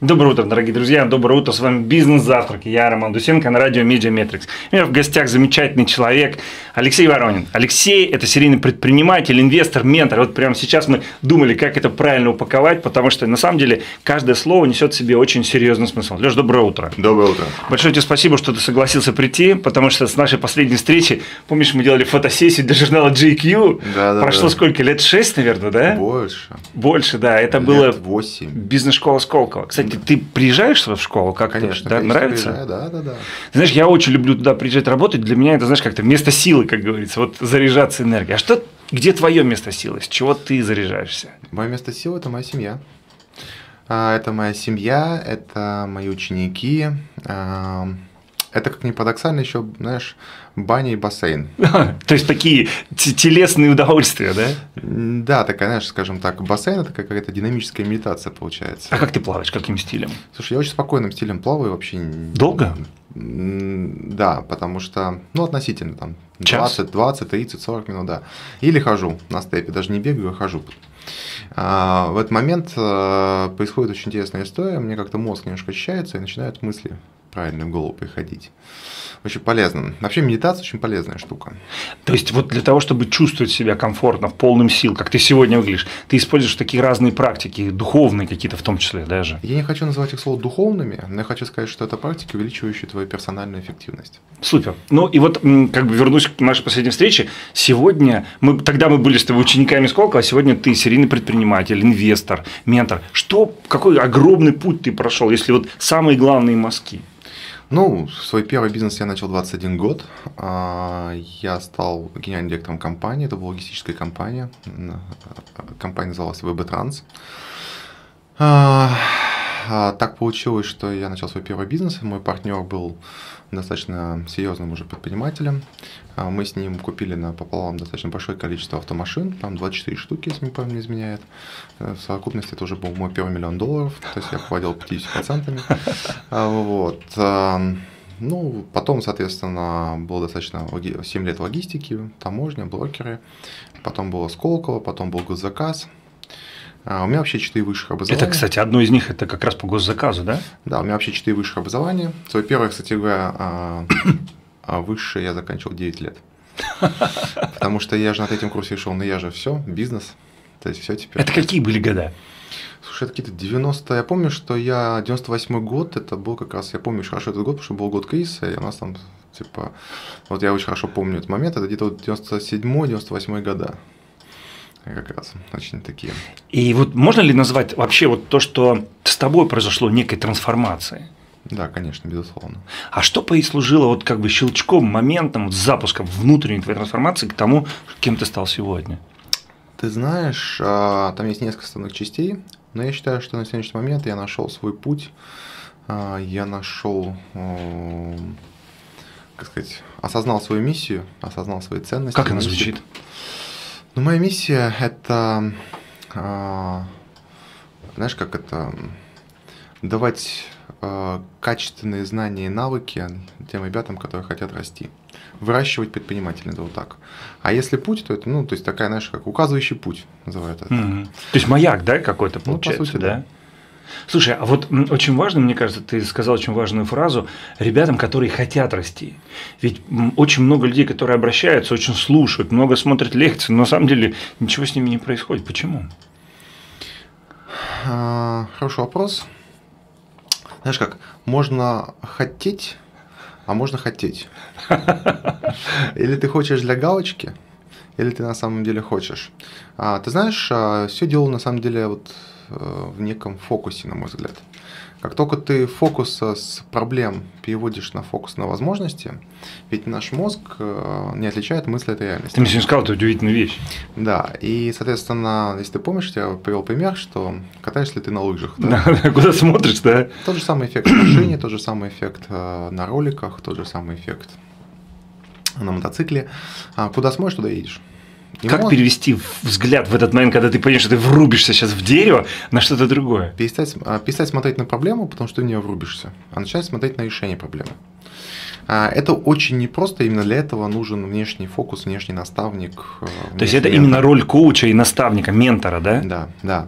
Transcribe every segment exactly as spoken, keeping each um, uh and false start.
Доброе утро, дорогие друзья, доброе утро, с вами «Бизнес-завтрак», я Роман Дусенко на радио Медиаметрикс. У меня в гостях замечательный человек Алексей Воронин. Алексей – это серийный предприниматель, инвестор, ментор. Вот прямо сейчас мы думали, как это правильно упаковать, потому что на самом деле каждое слово несет в себе очень серьезный смысл. Леш, доброе утро. Доброе утро. Большое тебе спасибо, что ты согласился прийти, потому что с нашей последней встречи, помнишь, мы делали фотосессию для журнала джей кью? Да, да, Прошло да. сколько? Лет шесть, наверное, да? Больше. Больше, да. Это Лет было восемь. бизнес-школа Сколково. Кстати, ты приезжаешь в школу, как Конечно, да, конечно, нравится? приезжаю, да, да, да. Знаешь, я очень люблю туда приезжать работать. Для меня это, знаешь, как-то место силы, как говорится, вот заряжаться энергией. А что, где твое место силы? С чего ты заряжаешься? Мое место силы – это моя семья. А, Это моя семья, это мои ученики. а, Это, как ни парадоксально, еще, знаешь, баня и бассейн. То есть такие те- телесные удовольствия, да? М, Да, такая, знаешь, скажем так, бассейн – это какая-то динамическая медитация получается. А как ты плаваешь? Каким стилем? Слушай, я очень спокойным стилем плаваю вообще. н- Долго? М, Да, потому что, ну, относительно, там, Час? двадцать, двадцать, тридцать, сорок минут, да. Или хожу на степе, даже не бегаю, а хожу. А, В этот момент э, происходит очень интересная история, мне как-то мозг немножко очищается и начинают мысли правильно в голову приходить. Очень полезно. Вообще медитация очень полезная штука. То есть вот для того, чтобы чувствовать себя комфортно, в полным сил, как ты сегодня выглядишь, ты используешь такие разные практики, духовные какие-то в том числе даже. Я не хочу называть их слово духовными, но я хочу сказать, что это практики, увеличивающие твою персональную эффективность. Супер. Ну и вот м, как бы вернусь к нашей последней встрече. Сегодня мы тогда мы были с тобой учениками Сколково, а сегодня ты серийный предприниматель, инвестор, ментор. Что, какой огромный путь ты прошел, если вот самые главные мазки? Ну, свой первый бизнес я начал двадцать один год. А, Я стал генеральным директором компании, это была логистическая компания. Н- Компания называлась вэ бэ Транс. А, а, Так получилось, что я начал свой первый бизнес. Мой партнер был достаточно серьезным уже предпринимателем. А, Мы с ним купили напополам достаточно большое количество автомашин, там двадцать четыре штуки, если мне память не изменяет. Э, В совокупности это уже был мой первый миллион долларов, то есть я владел пятьдесят процентов. А, Вот. а, Ну, потом, соответственно, было достаточно логи- семь лет логистики, таможня, брокеры. Потом было Сколково, потом был госзаказ. А, У меня вообще четыре высших образования. Это, кстати, одно из них это как раз по госзаказу, да? Да, у меня вообще четыре высших образования. Свое первое, кстати говоря, а, а высшее я заканчивал девять лет. Потому что я же на третьем курсе решил, ну я же все, бизнес. То есть все теперь. Это какие были года? Слушай, это какие-то девяностые. Я помню, что я девяносто восьмой год, это был как раз, я помню очень хорошо этот год, потому что был год кризиса, и у нас там, типа, вот я очень хорошо помню этот момент, это где-то вот девяносто седьмой девяносто восьмой года. Как раз очень такие. И вот можно ли назвать вообще вот то, что с тобой произошло некой трансформацией? Да, конечно, безусловно. А что послужило вот как бы щелчком, моментом, вот запуском внутренней твоей трансформации к тому, кем ты стал сегодня? Ты знаешь, а, там есть несколько основных частей, но я считаю, что на сегодняшний момент я нашел свой путь, а, я нашел, м, как сказать, осознал свою миссию, осознал свои ценности. Как она миссию. звучит? Ну, моя миссия – это, а, знаешь, как это, давать а, качественные знания и навыки тем ребятам, которые хотят расти. Выращивать предпринимателей, это вот так. А если путь, то это, ну, то есть такая, знаешь, как указывающий путь, называют это. Мгм. То есть маяк, да, какой-то Ну, по получается, сути, да? да. Слушай, а вот м, очень важно, мне кажется, ты сказал очень важную фразу ребятам, которые хотят расти. Ведь м, очень много людей, которые обращаются, очень слушают, много смотрят лекции, но на самом деле ничего с ними не происходит. Почему? А, Хороший вопрос. Знаешь как, можно хотеть, а можно хотеть. Или ты хочешь для галочки, или ты на самом деле хочешь. А, Ты знаешь, все дело на самом деле вот э, в неком фокусе, на мой взгляд. Как только ты фокус э, с проблем переводишь на фокус на возможности, ведь наш мозг э, не отличает мысли от реальности. Ты мне сегодня сказал, это удивительная вещь. Да, и, соответственно, если ты помнишь, я привел пример, что катаешься ли ты на лыжах. Да? Да, да, куда смотришь, да? Тот же самый эффект в машине, тот же самый эффект э, на роликах, тот же самый эффект на мотоцикле. А, Куда смотришь, туда едешь. Как может... перевести взгляд в этот момент, когда ты понимаешь, что ты врубишься сейчас в дерево, на что-то другое? Перестать, перестать смотреть на проблему, потому что ты в нее врубишься, а начать смотреть на решение проблемы. Это очень непросто, именно для этого нужен внешний фокус, внешний наставник. Внешний То есть это ментор. именно роль коуча и наставника, ментора, да? Да,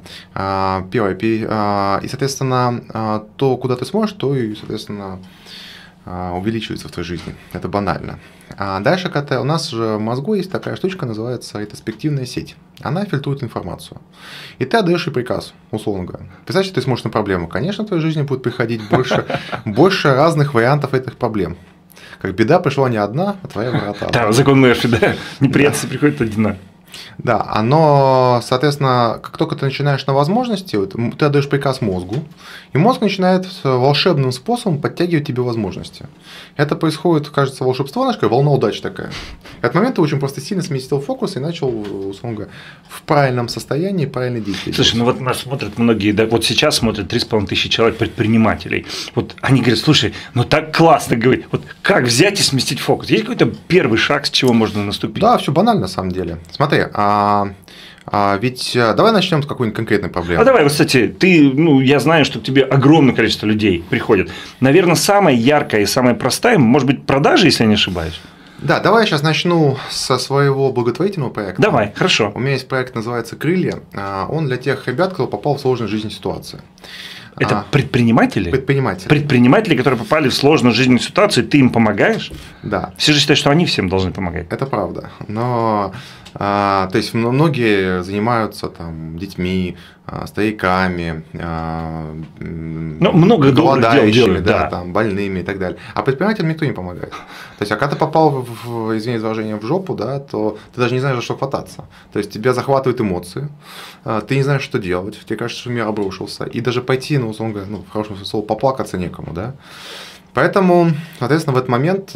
да. Первое. И, соответственно, то, куда ты смотришь, то и, соответственно, увеличивается в твоей жизни. Это банально. А дальше, когда у нас же в мозгу есть такая штучка, называется ретроспективная сеть. Она фильтрует информацию. И ты отдаешь ей приказ, условно говоря. Представь, что ты смотришь на проблему. Конечно, в твоей жизни будет приходить больше, больше разных вариантов этих проблем. Как беда пришла не одна, а твоя врата. Да, закон Мерфи, да. Неприятности приходят одна. Да, оно, соответственно, как только ты начинаешь на возможности, ты отдаешь приказ мозгу, и мозг начинает волшебным способом подтягивать тебе возможности. Это происходит, кажется, волшебство, знаешь, как волна удачи такая. В этот момент ты очень просто сильно сместил фокус и начал, условно говоря, в правильном состоянии правильно действовать. Слушай, ну вот нас смотрят многие, да, вот сейчас смотрят три с половиной тысячи человек предпринимателей. Вот они говорят, слушай, ну так классно говорить, вот как взять и сместить фокус? Есть какой-то первый шаг, с чего можно наступить? Да, все банально на самом деле. Смотри, а, а, ведь давай начнем с какой-нибудь конкретной проблемы. А давай, вот, кстати, ты, ну, я знаю, что к тебе огромное количество людей приходит. Наверное, самая яркая и самая простая, может быть, продажи, если я не ошибаюсь. Да, давай я сейчас начну со своего благотворительного проекта. Давай, хорошо. У меня есть проект, называется «Крылья». Он для тех ребят, кто попал в сложную жизненную ситуацию. Это а, предприниматели? Предприниматели. Предприниматели, которые попали в сложную жизненную ситуацию, ты им помогаешь? Да. Все же считают, что они всем должны помогать. Это правда. Но а, то есть многие занимаются там детьми, а, стариками, а, ну, много голодающими, дел делают, да, да. там, больными и так далее. А предпринимателям никто не помогает. То есть, а когда ты попал, в, извини за выражение, в жопу, да, то ты даже не знаешь, за что хвататься. То есть тебя захватывают эмоции, ты не знаешь, что делать, тебе кажется, что мир обрушился. И даже пойти, ну, условно говоря, ну, в хорошем смысле слова, поплакаться некому, да. Поэтому, соответственно, в этот момент,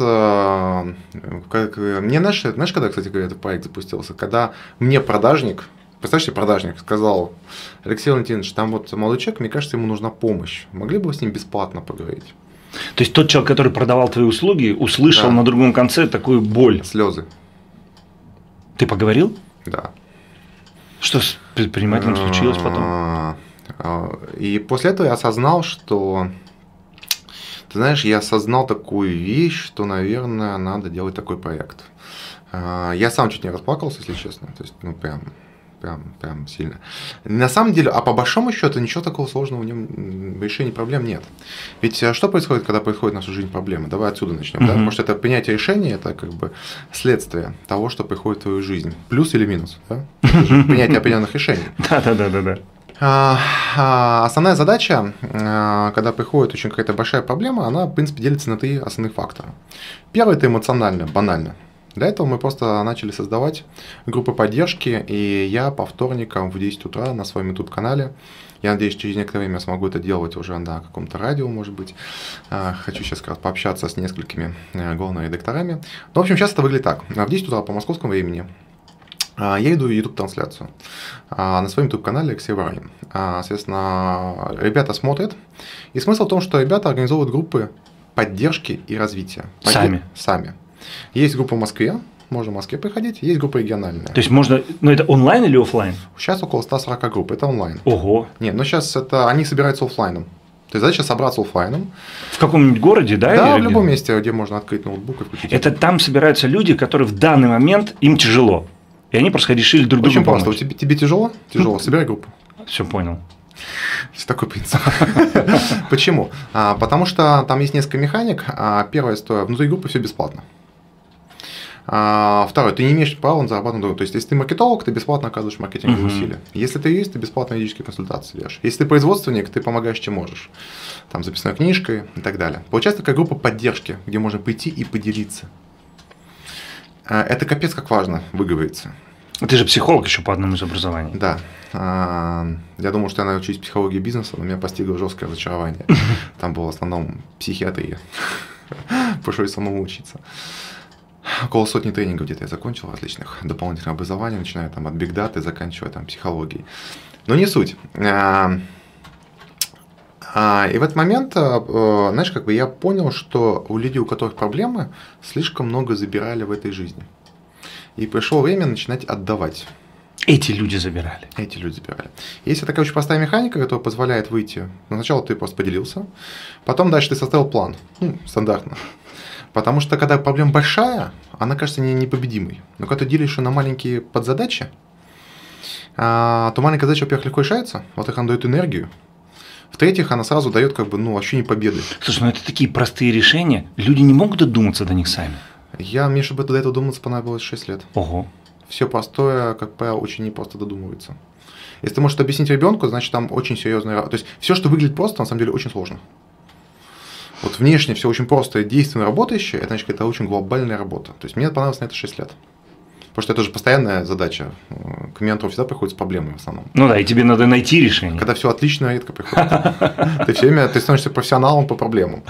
как, мне, знаешь, знаешь, когда, кстати говоря, этот проект запустился, когда мне продажник, представляешь себе, продажник сказал: Алексей Валентинович, там вот молодой человек, мне кажется, ему нужна помощь, могли бы вы с ним бесплатно поговорить? То есть тот человек, который продавал твои услуги, услышал, да, на другом конце такую боль. Слезы. Ты поговорил? Да. Что с предпринимателем случилось потом? И после этого я осознал, что... Ты знаешь, я осознал такую вещь, что, наверное, надо делать такой проект. Я сам чуть не расплакался, если честно. То есть, ну, прям, прям, прям сильно. На самом деле, а по большому счету, ничего такого сложного в нем, в решении проблем нет. Ведь что происходит, когда происходит в нашу жизнь проблемы? Давай отсюда начнем. Mm-hmm. Да? Потому что это принятие решения, это как бы следствие того, что приходит в твою жизнь. Плюс или минус. Да? Принятие определенных решений. Да-да-да-да. Основная задача, когда приходит очень какая-то большая проблема, она, в принципе, делится на три основных фактора. Первый – это эмоционально, банально. Для этого мы просто начали создавать группы поддержки, и я по вторникам в десять утра на своем YouTube-канале, я надеюсь, через некоторое время смогу это делать уже на каком-то радио, может быть. Хочу сейчас как раз пообщаться с несколькими главными редакторами. Но, в общем, сейчас это выглядит так. В десять утра по московскому времени я иду в YouTube-трансляцию на своем YouTube-канале Алексей Воронин. Соответственно, ребята смотрят. И смысл в том, что ребята организовывают группы поддержки и развития. Сами? Сами. Есть группа в Москве, можно в Москве приходить, есть группа региональная. То есть можно, ну это онлайн или офлайн? Сейчас около ста сорока групп, это онлайн. Ого. Нет, но сейчас это, они собираются офлайном. То есть задача собраться офлайном. В каком-нибудь городе, да? Да, или в любом где? месте, где можно открыть ноутбук и включить. Это там собираются люди, которые в данный момент им тяжело. И они просто решили друг другу Очень помочь. просто. Тебе, тебе тяжело? Тяжело. Собирай группу. Все понял. Такой принцип. Почему? А, потому что там есть несколько механик. А, первая история. Внутри группы все бесплатно. А, второе. Ты не имеешь права на зарабатывать. То есть, если ты маркетолог, ты бесплатно оказываешь маркетинговые uh-huh. усилия. Если ты юрист, ты бесплатно юридические консультации даешь. Если ты производственник, ты помогаешь, чем можешь. Там записной книжкой и так далее. Получается такая группа поддержки, где можно прийти и поделиться. Это капец как важно выговориться. Ты же психолог еще по одному из образований. Да. Я думал, что я научусь психологии бизнеса, но меня постигло жесткое разочарование. Там было в основном психиатрия. Пришлось самому учиться. Около сотни тренингов где-то я закончил различных дополнительных образований, начиная там от бигдаты, заканчивая там психологией. Но не суть. И в этот момент, знаешь, как бы я понял, что у людей, у которых проблемы, слишком много забирали в этой жизни. И пришло время начинать отдавать. Эти люди забирали. Эти люди забирали. Есть такая очень простая механика, которая позволяет выйти. Сначала ты просто поделился, потом дальше ты составил план. Ну, стандартно. Потому что когда проблема большая, она кажется не, непобедимой. Но когда ты делишь ее на маленькие подзадачи, а, то маленькая задача, во-первых, легко решается, во-вторых, она дает энергию. В-третьих, она сразу дает как бы, ну, ощущение победы. Слушай, ну это такие простые решения, люди не могут додуматься до них сами. Я, мне, чтобы до этого думаться, понадобилось шесть лет. Ого. Все простое, как правило, очень непросто додумывается. Если ты можешь это объяснить ребенку, значит, там очень серьезная... То есть, все, что выглядит просто, на самом деле, очень сложно. Вот внешне все очень просто и действенно работающее, это значит, это очень глобальная работа. То есть, мне понадобилось на это шесть лет. Потому что это же постоянная задача. К ментору всегда приходят с проблемами в основном. Ну да, и тебе надо найти решение. Когда все отлично, редко приходит. Ты все время ты становишься профессионалом по проблемам.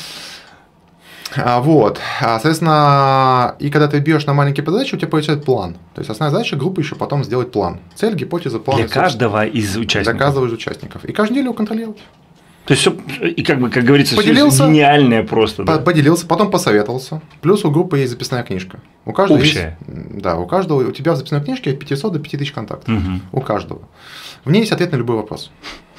Вот. Соответственно, и когда ты бьешь на маленькие задачи, у тебя получается план. То есть основная задача группы еще потом сделать план. Цель, гипотеза, план. Для каждого из участников. Для каждого из участников. И каждую неделю его контролировать. То есть, все, и как бы, как говорится, поделился, все гениальное просто. По- да? Поделился, потом посоветовался. Плюс у группы есть записная книжка. У каждого Общая. Есть, да, у каждого, у тебя в записной книжке от пятисот до пяти тысяч контактов. Угу. У каждого. В ней есть ответ на любой вопрос.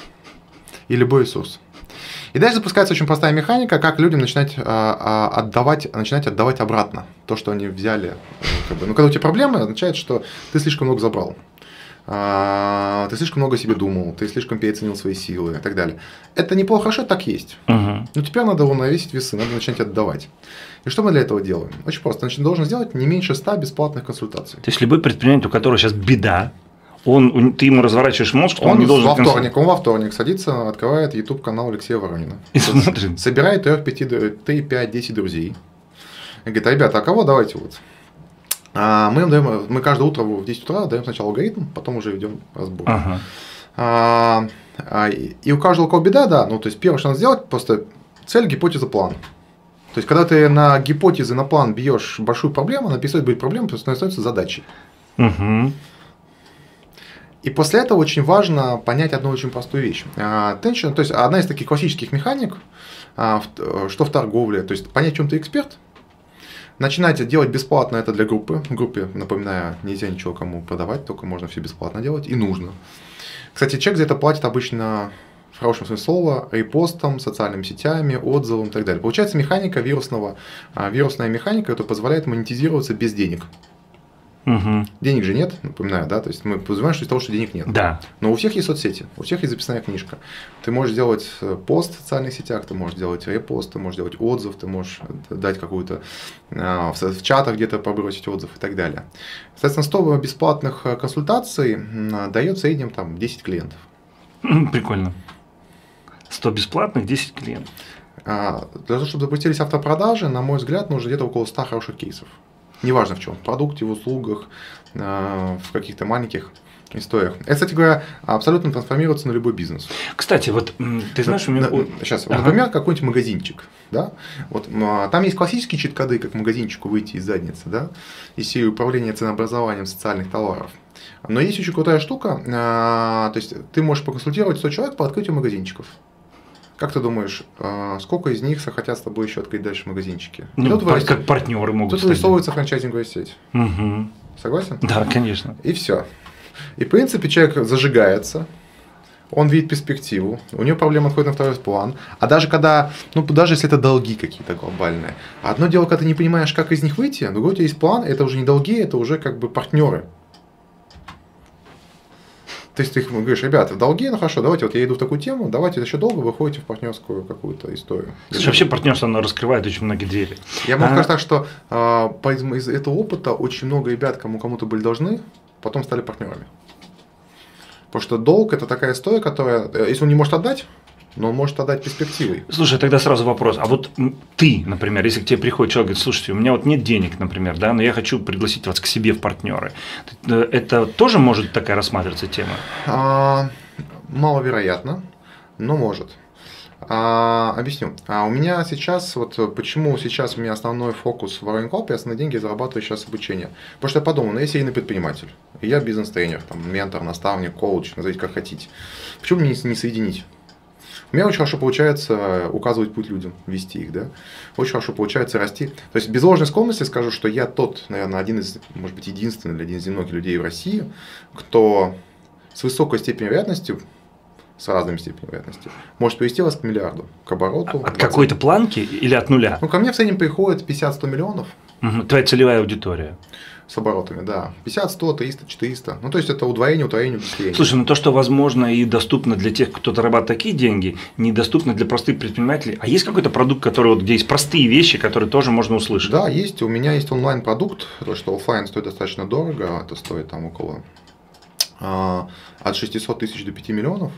И любой ресурс. И дальше запускается очень простая механика, как людям начинать, а, а, отдавать, начинать отдавать обратно то, что они взяли. Как бы. Ну, когда у тебя проблемы, означает, что ты слишком много забрал. А, ты слишком много о себе думал, ты слишком переоценил свои силы и так далее. Это неплохо, хорошо, так есть. Угу. Но теперь надо уравновесить весы, надо начать отдавать. И что мы для этого делаем? Очень просто. Значит, должен сделать не меньше ста бесплатных консультаций. То есть, любой предприниматель, у которого сейчас беда, он, ты ему разворачиваешь мозг, что он, он не должен... во вторник, он во вторник садится, открывает YouTube-канал Алексея Воронина. И смотрит. Собирает три, пять, десять друзей. И говорит, ребята, а кого давайте вот? А мы, даем, мы каждое утро в десять утра даем сначала алгоритм, потом уже ведем разбор. Ага. А, а, и у каждого, у кого беда, да, ну то есть первое, что надо сделать, просто цель, гипотеза, план. То есть, когда ты на гипотезы, на план бьешь большую проблему, написать будет проблема, просто становится задачей. Угу. И после этого очень важно понять одну очень простую вещь. Attention, то есть одна из таких классических механик, что в торговле, то есть понять, в чем ты эксперт, начинать делать бесплатно это для группы. В группе, напоминаю, нельзя ничего кому продавать, только можно все бесплатно делать и нужно. Кстати, чек за это платит обычно, в хорошем смысле слова, репостом, социальными сетями, отзывом и так далее. Получается механика вирусного, вирусная механика, которая позволяет монетизироваться без денег. Угу. Денег же нет, напоминаю, да, то есть мы подразумеваем, что из того, что денег нет. Да. Но у всех есть соцсети, у всех есть записная книжка. Ты можешь делать пост в социальных сетях, ты можешь делать репост, ты можешь делать отзыв, ты можешь дать какую-то в, в чатах где-то побросить отзыв и так далее. Соответственно, сто бесплатных консультаций дает в среднем там десять клиентов. Прикольно. сто бесплатных, десять клиентов. Для того, чтобы запустились автопродажи, на мой взгляд, нужно где-то около ста хороших кейсов. Неважно в чем, в продукте, в услугах, в каких-то маленьких историях. Это, кстати говоря, абсолютно трансформируется на любой бизнес. Кстати, вот ты знаешь, у меня... Сейчас, ага. Например, какой-нибудь магазинчик. Да? Вот, там есть классические чит-коды, как магазинчику выйти из задницы, да? Из серии управления ценообразованием социальных товаров. Но есть очень крутая штука, то есть ты можешь поконсультировать сто человек по открытию магазинчиков. Как ты думаешь, сколько из них захотят с тобой еще открыть дальше магазинчики? Ну, тут как вырастет, партнеры могут Тут вырисовывается франчайзинговая сеть. Угу. Согласен? Да, конечно. И все. И в принципе человек зажигается, он видит перспективу, у него проблема отходит на второй план. А даже когда, ну даже если это долги какие-то глобальные, одно дело, когда ты не понимаешь, как из них выйти, а другое у тебя есть план, это уже не долги, это уже как бы партнеры. То есть ты говоришь, ребята, в долги, ну хорошо, давайте, вот я иду в такую тему, давайте еще долго вы ходите в партнерскую какую-то историю. Слушай, вообще партнерство, оно раскрывает очень многие двери. Я могу а... сказать так, что э, из этого опыта очень много ребят, кому кому-то были должны, потом стали партнерами. Потому что долг – это такая история, которая, если он не может отдать, но он может отдать перспективой. Слушай, тогда сразу вопрос. А вот ты, например, если к тебе приходит человек и говорит, слушайте, у меня вот нет денег, например, да, но я хочу пригласить вас к себе в партнеры. Это тоже может такая рассматриваться тема? А, маловероятно, но может. А, объясню. А у меня сейчас, вот почему сейчас у меня основной фокус в Воронин Corp, я основные деньги зарабатываю сейчас обучение. Потому что я подумал, ну я серийный предприниматель, и я бизнес-тренер, там, ментор, наставник, коуч, назовите как хотите. Почему мне не соединить? У меня очень хорошо получается указывать путь людям, вести их, да. Очень хорошо получается расти. То есть без ложной скромности скажу, что я тот, наверное, один из, может быть, единственный или один из немногих людей в России, кто с высокой степенью вероятности, с разными степенями вероятности, может привести вас к миллиарду, к обороту. От какой-то планки или от нуля? Ну, ко мне в среднем приходит пятьдесят-сто миллионов. Угу. Твоя целевая аудитория. С оборотами, да. пятьдесят, сто, триста, четыреста. Ну, то есть, это удвоение, удвоение, удвоение. Слушай, ну то, что возможно и доступно для тех, кто зарабатывает такие деньги, недоступно для простых предпринимателей. А есть какой-то продукт, который вот, где есть простые вещи, которые тоже можно услышать? Да, есть. У меня есть онлайн-продукт, то, что офлайн стоит достаточно дорого. Это стоит там около а, от шестисот тысяч до пяти миллионов.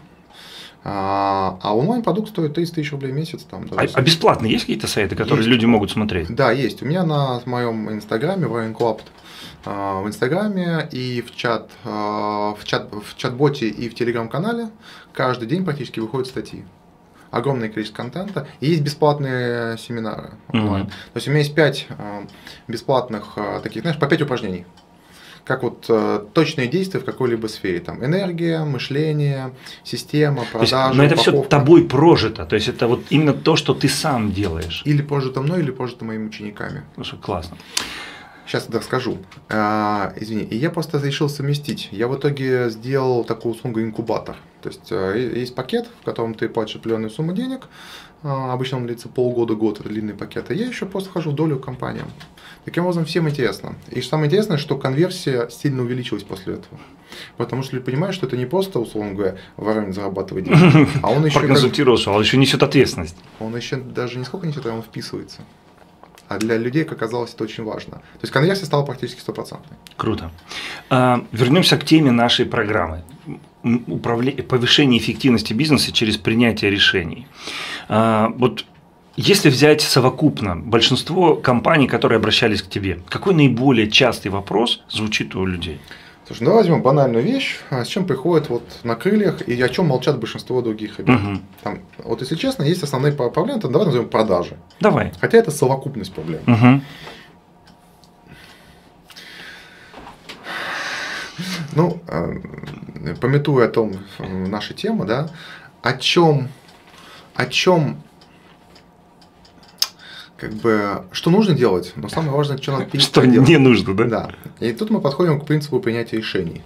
А, а онлайн-продукт стоит тридцать тысяч рублей в месяц. Там, а, а бесплатно есть какие-то сайты, которые есть. Люди могут смотреть? Да, есть. У меня на моем инстаграме, Warren Club, в инстаграме и в чат, в чат, в чат-боте и в телеграм-канале каждый день практически выходят статьи. Огромное количество контента. И есть бесплатные семинары онлайн. Mm-hmm. То есть у меня есть пять бесплатных таких, знаешь, по пять упражнений. Как вот э, точные действия в какой-либо сфере. Там энергия, мышление, система, продажа, но это упаковка. все тобой прожито. То есть это вот именно то, что ты сам делаешь. Или прожито мной, или прожито моими учениками. Слушай, классно. Сейчас я расскажу. А, извини, и я просто решил совместить. Я в итоге сделал такую услугу инкубатор. То есть есть пакет, в котором ты платишь определенную сумму денег. А, обычно он длится полгода, год, это длинный пакет. А я еще просто вхожу в долю компаниям. Таким образом, всем интересно. И самое интересное, что конверсия сильно увеличилась после этого. Потому что люди понимают, что это не просто, условно говоря, Воронин зарабатывает деньги, а он еще… Проконсультировался, он еще несет ответственность. Он еще даже не сколько несет, а он вписывается. А для людей, как оказалось, это очень важно. То есть конверсия стала практически стопроцентной. Круто. А, вернемся к теме нашей программы. Управление, повышение эффективности бизнеса через принятие решений. А, вот если взять совокупно большинство компаний, которые обращались к тебе, какой наиболее частый вопрос звучит у людей? Слушай, давай возьмем банальную вещь, с чем приходят вот на крыльях и о чем молчат большинство других ребят. Угу. Там, вот если честно, есть основные проблемы, то давай назовем продажи. Давай. Хотя это совокупность проблем. Угу. Ну, памятуя о том, наша тема, да, о чем, о чем, как бы, что нужно делать, но самое важное, что надо перестать Что делать. не нужно, да? Да. И тут мы подходим к принципу принятия решений.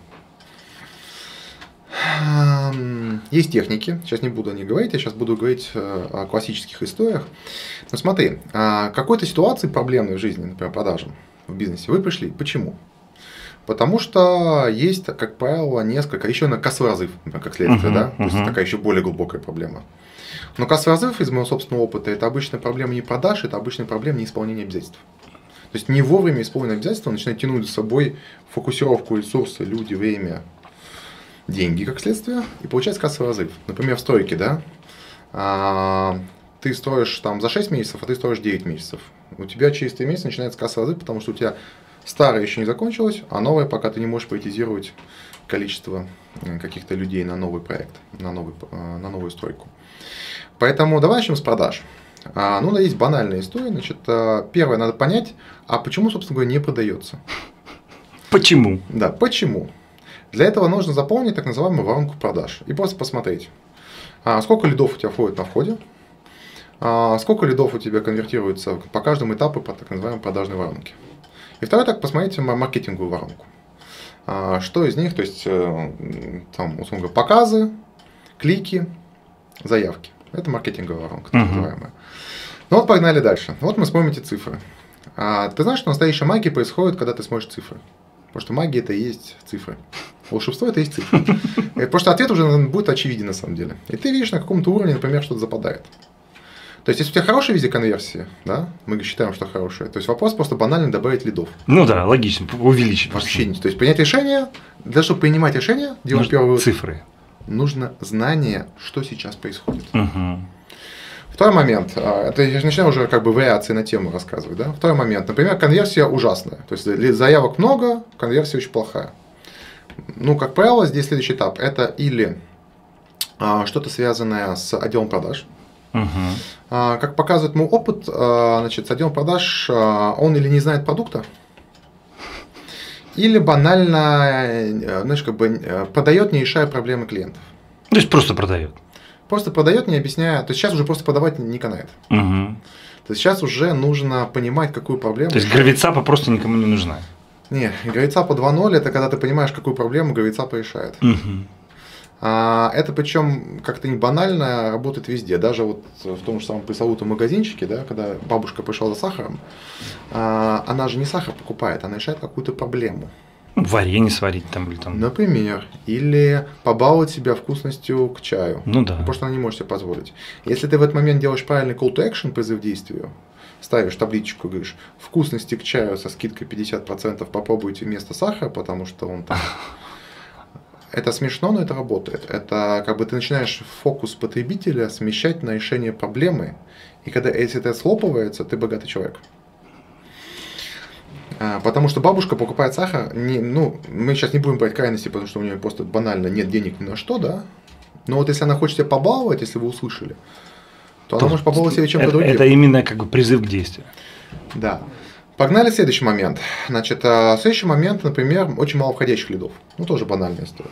Есть техники, сейчас не буду о них говорить, я сейчас буду говорить о классических историях. Но смотри, какой-то ситуации проблемной в жизни, например, продажам в бизнесе, вы пришли. Почему? Потому что есть, как правило, несколько, еще на кассовый разрыв, например, как следствие, uh-huh, да, то uh-huh. есть такая еще более глубокая проблема. Но кассовый разрыв, из моего собственного опыта, это обычная проблема не продаж, это обычная проблема неисполнения обязательств. То есть не вовремя исполненные обязательства начинают тянуть за собой фокусировку ресурсы, люди, время, деньги, как следствие, и получается кассовый разрыв. Например, в стройке, да, а, ты строишь там за шесть месяцев, а ты строишь девять месяцев. У тебя через три месяца начинается кассовый разрыв, потому что у тебя старое еще не закончилось, а новое, пока ты не можешь приоритизировать количество каких-то людей на новый проект, на, новый, на новую стройку. Поэтому давай начнем с продаж. Ну, да, есть банальная история. Значит, первое, надо понять, а почему, собственно говоря, не продается. Почему? Да, почему. Для этого нужно заполнить так называемую воронку продаж. И просто посмотреть, сколько лидов у тебя входит на входе, сколько лидов у тебя конвертируется по каждому этапу по так называемой продажной воронке. И второе, так посмотрите маркетинговую воронку. Что из них, то есть, там, условно говоря, показы, клики, заявки. Это маркетинговая воронка, так называемая. Ну вот погнали дальше. Вот мы смотрим эти цифры. Ты знаешь, что настоящая магия происходит, когда ты смотришь цифры. Потому что магия это и есть цифры. Волшебство это и есть цифры. Потому что ответ уже будет очевиден на самом деле. И ты видишь на каком-то уровне, например, что-то западает. То есть, если у тебя хорошая визия конверсии, да, мы считаем, что хорошая, то есть вопрос просто банально добавить лидов. Ну да, логично, увеличить. Вообще не. То есть, принять решение, для того, чтобы принимать решение, делать первый цифры. Нужно знание, что сейчас происходит. Угу. Второй момент, это я начинаю уже как бы вариации на тему рассказывать, да. Второй момент, например, конверсия ужасная, то есть заявок много, конверсия очень плохая. Ну, как правило, здесь следующий этап, это или а, что-то связанное с отделом продаж. Uh-huh. А, как показывает мой опыт, а, значит, с отделом продаж а, он или не знает продукта, или банально, знаешь, как бы продает, не решая проблемы клиентов. То есть просто продает. Просто продает, не объясняя. То есть сейчас уже просто продавать не канает. Угу. То есть сейчас уже нужно понимать, какую проблему. То есть гравицапа просто никому не нужна. Не, гравицапа два ноль это когда ты понимаешь, какую проблему гравицапа решает. Угу. А, это причем как-то не банально работает везде. Даже вот в том же самом пресловутом магазинчике, да, когда бабушка пришла за сахаром, а, она же не сахар покупает, она решает какую-то проблему. Варенье сварить там или там. Например, или побаловать себя вкусностью к чаю. Ну да. Потому что она не может себе позволить. Если ты в этот момент делаешь правильный call to action, призыв к действию, ставишь табличку, говоришь, вкусности к чаю со скидкой пятьдесят процентов попробуйте вместо сахара, потому что он там... Это смешно, но это работает. Это как бы ты начинаешь фокус потребителя смещать на решение проблемы, и когда если это слопывается, ты богатый человек. Потому что бабушка покупает сахар, не, ну, мы сейчас не будем брать крайности, потому что у нее просто банально нет денег ни на что, да. Но вот если она хочет тебя побаловать, если вы услышали, то, то она может побаловать себя чем-то другим. Это именно как бы призыв к действию. Да. Погнали следующий момент. Значит, следующий момент, например, очень мало входящих лидов. Ну, тоже банальная история.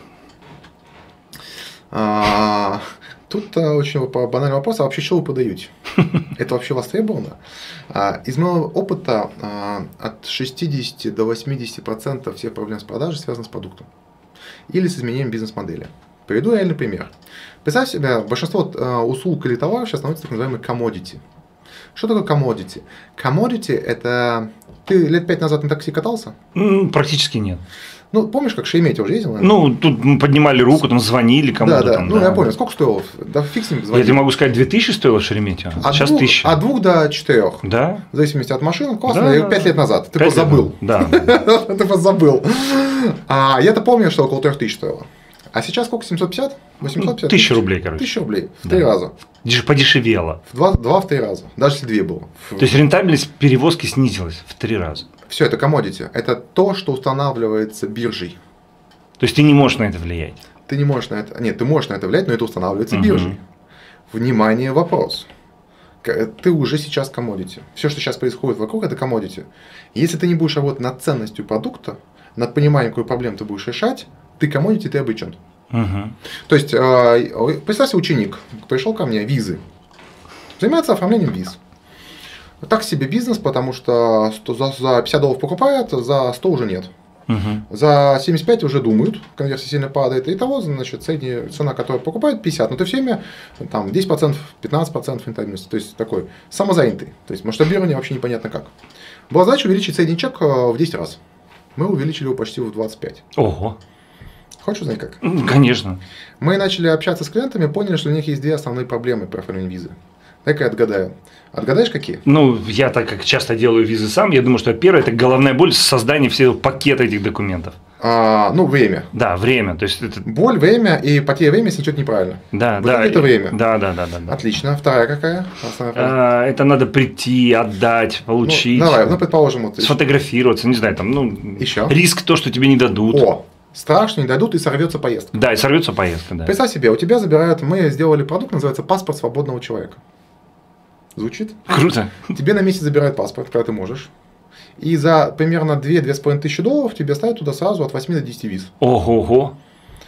А, тут очень банальный вопрос, а вообще что вы продаете? Это вообще востребовано? А, из моего опыта а, от шестидесяти до восьмидесяти процентов всех проблем с продажей связаны с продуктом или с изменением бизнес-модели. Приведу реальный пример. Представь себе, большинство а, услуг или товаров сейчас становятся так называемыми commodity. Что такое commodity? Commodity – это… Ты лет пять назад на такси катался? Практически нет. Ну, помнишь, как Шереметьево уже ездил? Наверное? Ну, тут мы поднимали руку, там звонили кому-то. Да, да, там, ну да. я понял. Сколько стоило? Да фиг с ним звонить. Я тебе могу сказать, две тысячи стоило Шереметьево, а сейчас двух, тысяча. От двух до четырех. Да. В зависимости от машины. Классно, да, пять да, лет назад. Ты просто забыл. Да. Ты просто забыл. А я-то помню, что около трех тысяч стоило. А сейчас сколько? семьсот пятьдесят? восемьсот пятьдесят? Тысяча рублей, короче. Тысяча рублей. В три раза. Подешевело. В два, два в три раза. Даже если две было. То есть рентабельность перевозки снизилась в три раза. Все, это commodity. Это то, что устанавливается биржей. То есть ты не можешь на это влиять? Ты не можешь на это… Нет, ты можешь на это влиять, но это устанавливается биржей. Угу. Внимание, вопрос. Ты уже сейчас commodity. Все, что сейчас происходит вокруг, это commodity. Если ты не будешь работать над ценностью продукта, над пониманием, какую проблему ты будешь решать, ты commodity, ты обычен. Угу. То есть, представь себе, ученик пришел ко мне, визы, занимается оформлением виз. Так себе бизнес, потому что за пятьдесят долларов покупают, за сто уже нет. Угу. За семьдесят пять уже думают, конверсия сильно падает. И того, значит, средняя цена, которую покупают, пятьдесят. Но ты все время там, десять процентов, пятнадцать процентов рентабельности. То есть такой самозанятый. То есть масштабирование вообще непонятно как. Была задача увеличить средний чек в десять раз. Мы увеличили его почти в двадцать пять. Ого. Хочешь узнать как? Конечно. Мы начали общаться с клиентами, поняли, что у них есть две основные проблемы при оформлении визы. Дай-ка я отгадаю. Отгадаешь, какие? Ну, я так как часто делаю визы сам, я думаю, что первое – это головная боль создания всего пакета этих документов. А, ну, время. Да, время. То есть это… Боль, время и потеря времени, если что-то неправильно. Да, вот да. Это время. Да, да, да, да, да. Отлично. Вторая какая? А, это надо прийти, отдать, получить. Ну, давай, ну, предположим, вот. Сфотографироваться, не знаю, там, ну… Еще. Риск то, что тебе не дадут. О, страшно, не дадут и сорвется поездка. Да, и сорвется поездка, да. Представь себе, у тебя забирают, мы сделали продукт, называется паспорт свободного человека. Звучит? Круто. Тебе на месяц забирают паспорт, когда ты можешь. И за примерно две-две с половиной тысячи долларов тебе ставят туда сразу от восьми до десяти виз. Ого-го.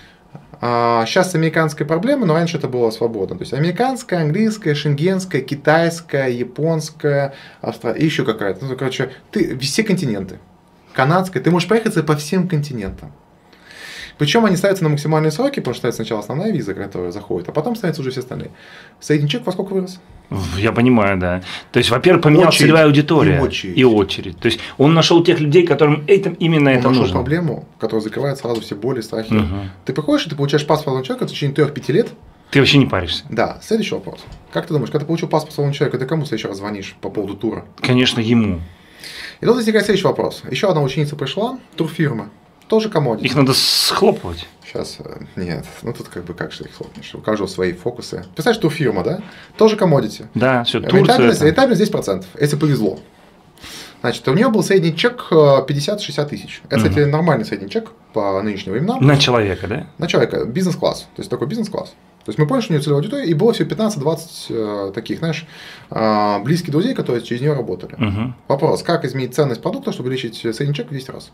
А, сейчас американская проблема, но раньше это было свободно. То есть американская, английская, шенгенская, китайская, японская, австралийская, еще какая-то. Ну, короче, ты, все континенты. Канадская. Ты можешь проехаться по всем континентам. Причем они ставятся на максимальные сроки, потому что ставится сначала основная виза, которая заходит, а потом ставятся уже все остальные. Средний чек во сколько вырос? Я понимаю, да. То есть, во-первых, поменялась очередь, целевая аудитория. И очередь. и очередь. То есть, он нашел тех людей, которым этим, именно он это нашел нужно. проблему, которая закрывает сразу все боли, страхи. Угу. Ты приходишь, и ты получаешь паспорт свободного человека в течение трех-пяти лет. Ты вообще не паришься. Да. Следующий вопрос. Как ты думаешь, когда ты получил паспорт свободного человека, ты кому в следующий раз звонишь по поводу тура? Конечно, ему. И тут возникает следующий вопрос. Еще одна ученица пришла, турфирма. Тоже commodity. Их надо схлопывать. Сейчас, нет, ну тут как бы как же их хлопнешь, у каждого свои фокусы. Представляешь, что фирма, да? Тоже commodity. Да, все, Турция. Рентабельность, рентабельность десять процентов, если повезло. Значит, у нее был средний чек пятьдесят-шестьдесят тысяч. Это, угу. кстати, нормальный средний чек по нынешним временам. На человека, да? На человека, бизнес-класс, то есть такой бизнес-класс. То есть мы поняли, что у нее целевая аудитория, и было всего пятнадцать-двадцать э, таких, знаешь, э, близких друзей, которые через нее работали. Угу. Вопрос, как изменить ценность продукта, чтобы увеличить средний чек в десять раз?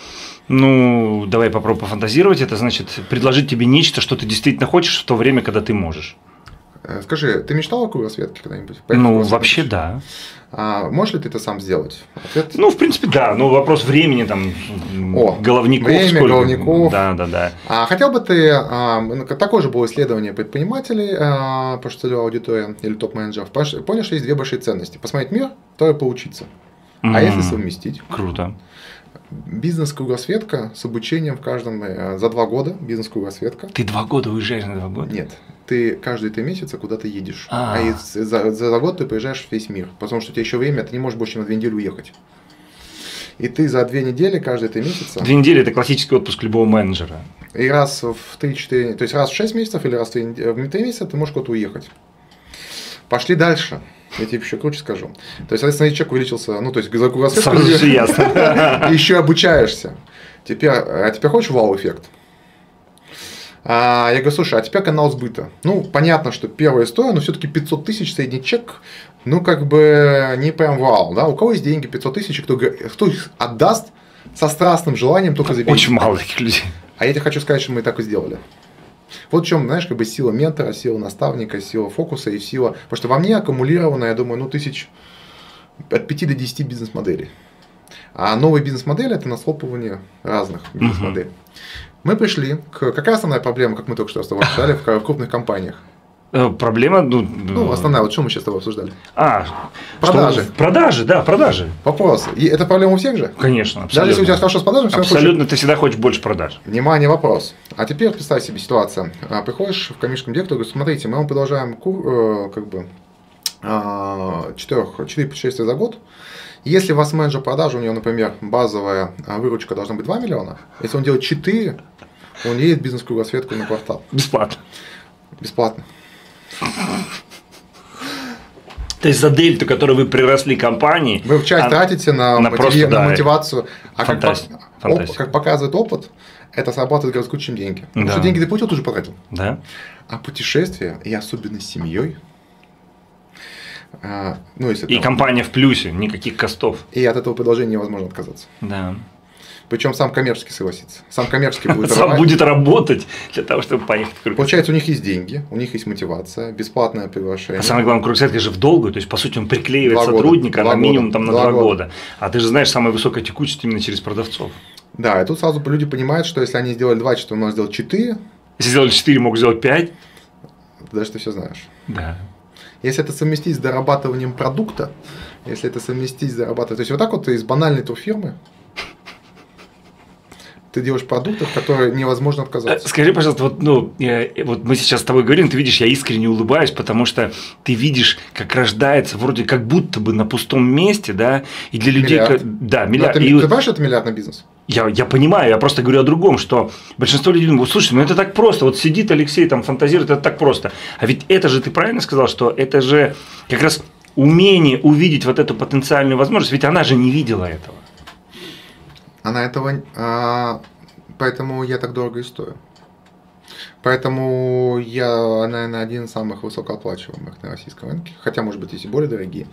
Ну, давай попробуем пофантазировать. Это значит предложить тебе нечто, что ты действительно хочешь в то время, когда ты можешь. Скажи, ты мечтал о кругосветке когда-нибудь? Ну, вообще да. А можешь ли ты это сам сделать? Ответ... Ну, в принципе, да. Ну, вопрос времени, там, О, головников. Время, сколько? головников. Да, да, да. А хотел бы ты, а, такое же было исследование предпринимателей а, по целевой аудитории или топ-менеджеров, понял, что есть две большие ценности. Посмотреть мир, второе поучиться. Mm-hmm. А если совместить? Круто. Бизнес-кругосветка с обучением в каждом за два года. Бизнес-кругосветка. Ты два года уезжаешь на два года? Нет. Ты каждые три месяца куда-то едешь. А, а за, за год ты проезжаешь весь мир. Потому что у тебя еще время, ты не можешь больше на две недели уехать. И ты за две недели каждые три месяца. Две недели – это классический отпуск любого менеджера. И раз в три-четыре, то есть раз в шесть месяцев или раз в три месяца ты можешь куда-то уехать. Пошли дальше. Я тебе еще круче скажу. То есть, соответственно, человек увеличился, ну, то есть, за кругосветку еще обучаешься. Теперь, а теперь хочешь вау-эффект? А, я говорю, слушай, а теперь канал сбыта. Ну, понятно, что первая история, но все-таки пятьсот тысяч средний чек, ну, как бы не прям вау, да? У кого есть деньги пятьсот тысяч, кто, кто их отдаст со страстным желанием только за деньги? Очень мало таких людей. А я тебе хочу сказать, что мы так и сделали. Вот в чем, знаешь, как бы сила ментора, сила наставника, сила фокуса и сила... Потому что во мне аккумулировано, я думаю, ну, тысяч от пяти до десяти бизнес-моделей. А новые бизнес-модели – это наслопывание разных бизнес-моделей. Uh-huh. Мы пришли к... Какая основная проблема, как мы только что с тобой обсуждали, в крупных компаниях? Проблема, ну, ну, основная, вот что мы сейчас с тобой обсуждали? А, продажи. Что, продажи, да, продажи. Вопрос. И это проблема у всех же? Конечно, абсолютно. Даже если у тебя хорошо с продажами, все абсолютно, хочешь... ты всегда хочешь больше продаж. Внимание, вопрос. А теперь представь себе ситуацию. Приходишь в коммерческом директору и говоришь, смотрите, мы вам продолжаем кур, как бы четыре путешествия за год. Если у вас менеджер продажи, у него, например, базовая выручка должна быть два миллиона, если он делает четыре, он едет в бизнес-кругосветку на квартал. Бесплатно. Бесплатно. То есть за дельту, которую вы приросли компании, вы в часть а, тратите на, на, мотиви... просто, на да, мотивацию, а как, оп... как показывает опыт, это срабатывает гораздо круче, чем деньги. Да. Потому что деньги ты получил, ты уже потратил. Да. А путешествия, и особенно с семьей, а, ну, если и там... компания в плюсе, никаких костов. И от этого предложения невозможно отказаться. Да. Причем сам коммерческий согласится. Сам коммерческий будет Сам работать. будет работать для того, чтобы поехать в кругосветку. Получается, у них есть деньги, у них есть мотивация, бесплатное приглашение. А самое главное, кругосветка же в долгую, то есть, по сути, он приклеивает два сотрудника года, на минимум года, там, на два, два года. года. А ты же знаешь, самая высокая текучесть именно через продавцов. Да, и тут сразу люди понимают, что если они сделали два, что можно сделать четыре. Если сделали четыре, могут сделать пять. Дальше ты все знаешь. Да. Если это совместить с дорабатыванием продукта, если это совместить с дорабатыванием... То есть, вот так вот из банальной турфирмы ты делаешь продукты, от которых невозможно отказаться. Скажи, пожалуйста, вот, ну, я, вот мы сейчас с тобой говорим, ты видишь, я искренне улыбаюсь, потому что ты видишь, как рождается, вроде как будто бы на пустом месте, да, и для людей… Миллиард. Как, да, миллиард. Ты, и, ты понимаешь, что это миллиардный бизнес? Я, я понимаю, я просто говорю о другом, что большинство людей думают, слушай, ну это так просто, вот сидит Алексей, там фантазирует, это так просто. А ведь это же, ты правильно сказал, что это же как раз умение увидеть вот эту потенциальную возможность, ведь она же не видела этого. Она этого, а, поэтому я так дорого и стою. Поэтому я, наверное, один из самых высокооплачиваемых на российском рынке, хотя, может быть, есть и более дорогие.